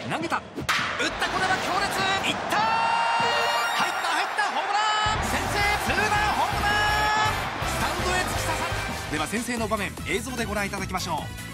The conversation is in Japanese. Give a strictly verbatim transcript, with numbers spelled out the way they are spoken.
投げた、打った、これは強烈、いった、入った入った、ホームラン、先制ツーランホームラン、スタンドへ突き刺さった。では先制の場面、映像でご覧いただきましょう。